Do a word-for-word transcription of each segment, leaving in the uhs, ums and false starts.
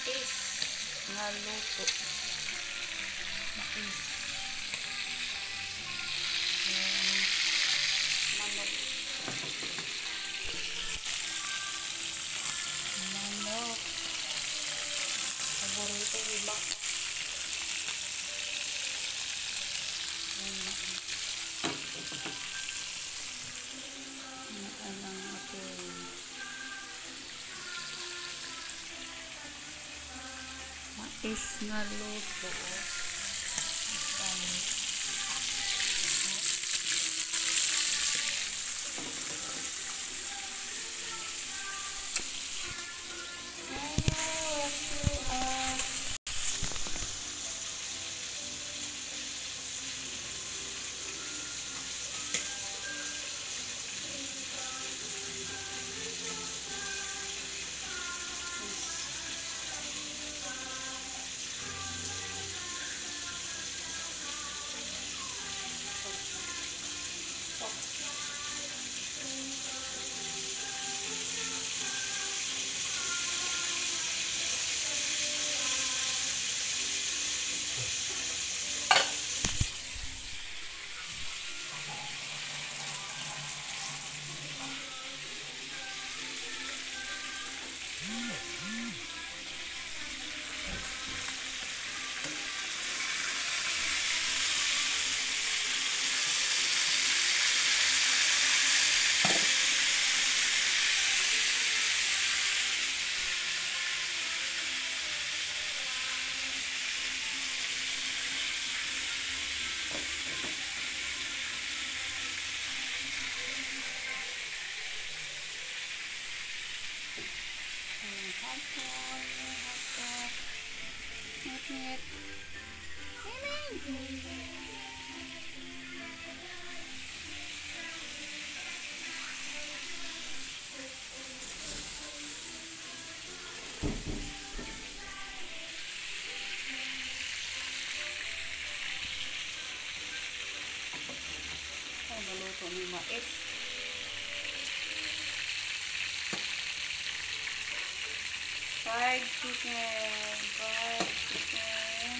mais nga luto. Mais. Ayan. Manok. Manok. Paborito iba ko. Ayan. Ayan ang ating mais nga luto. Ayan. Hapon, hapon. Ngit-ngit. Miming! Ay, naluto ni mais. Fried chicken, fried chicken.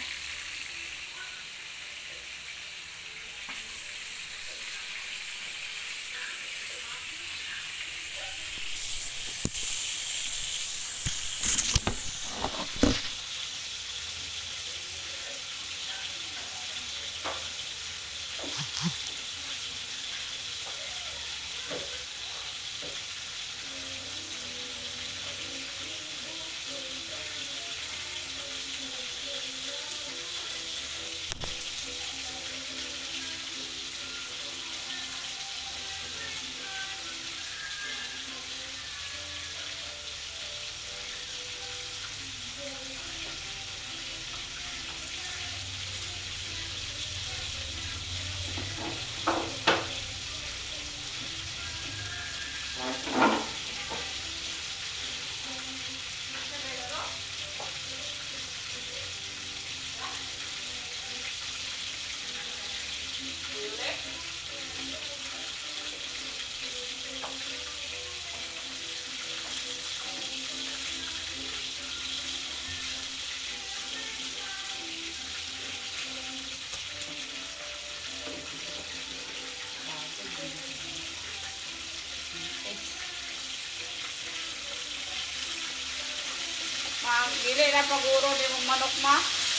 Mang dili na paguro di mong manok ma.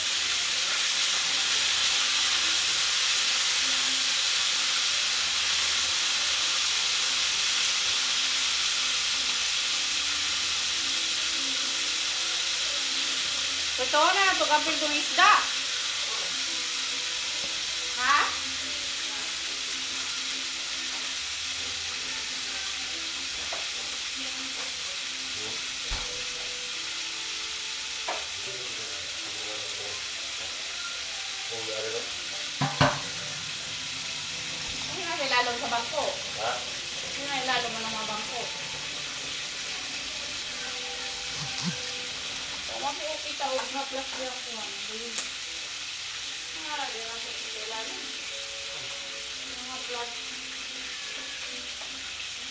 Ito na ito kapil kong isda. Ha? Ano nga ilalong sa bangko? Ha? Ano nga ilalong mo ng mga bangko? Tama po kita huwag na plus yung kuhan. Ah, di lang sa ilalong. Mga plus.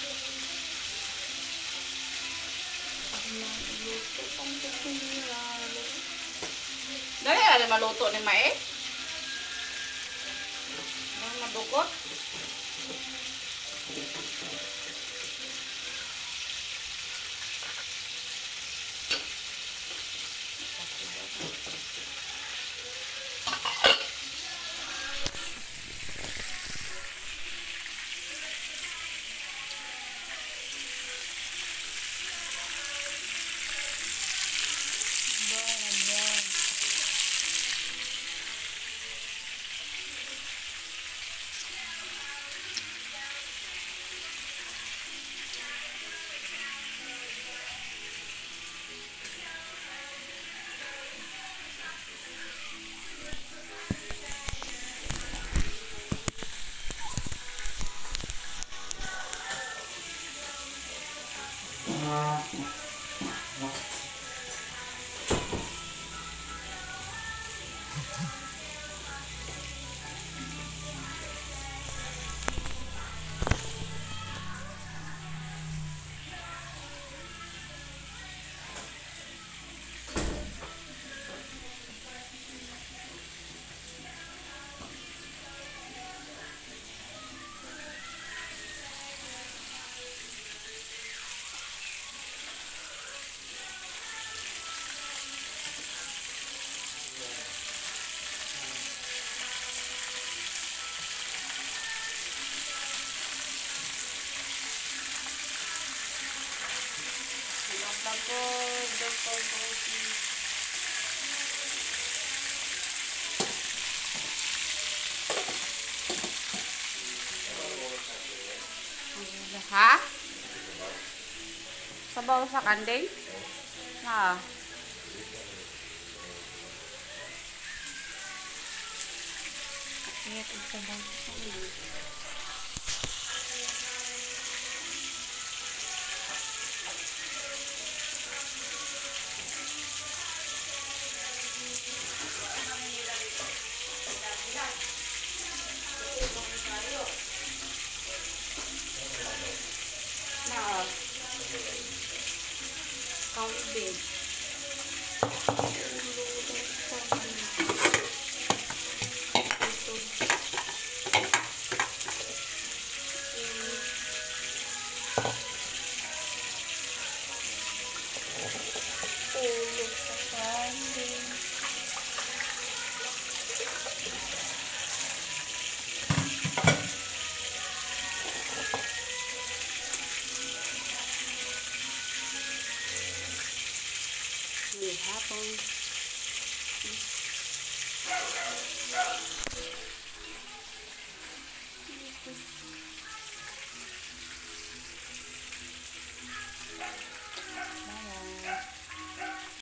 Luto pang kukuliran. maluto ni Mae. Ano madukot? Ha? Sabaw sa kanding? Ha? Ito sabaw sa kanding. Kaubig. Tulog sa kanding. Hapon.